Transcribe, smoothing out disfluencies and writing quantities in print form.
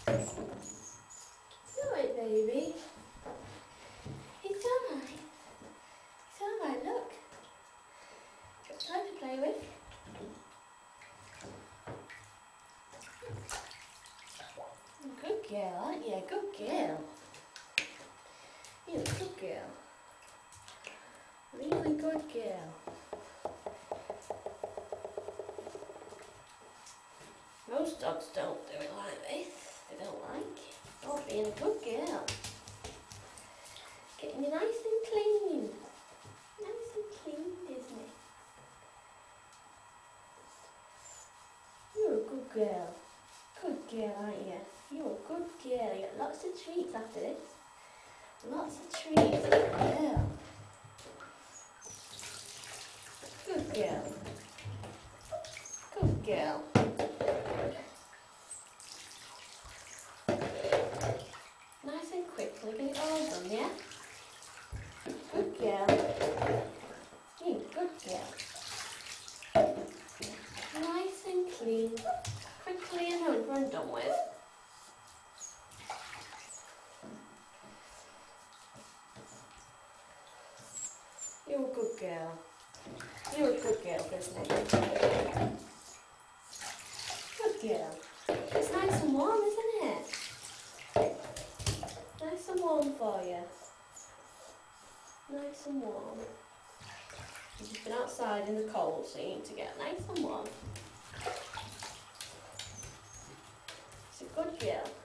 It's alright, baby. It's alright. It's alright, look. Got time to play with. Good girl, aren't you? Good girl. You're a good girl. Really good girl. Most dogs don't do it like this. They don't like it. Oh, being a good girl. Getting you nice and clean. Nice and clean, isn't it? You're a good girl. Good girl, aren't you? You're a good girl. You get lots of treats after this. Lots of treats. Good girl. Good girl. Good girl. Nice and quickly, get it all done, yeah? Good girl. You good girl. Nice and clean. Quickly and over and done with. You're a good girl. You're a good girl, Disney. Good girl. It's nice and warm, isn't it? Nice and warm for you. Nice and warm. You've just been outside in the cold, so you need to get nice and warm. It's a good girl.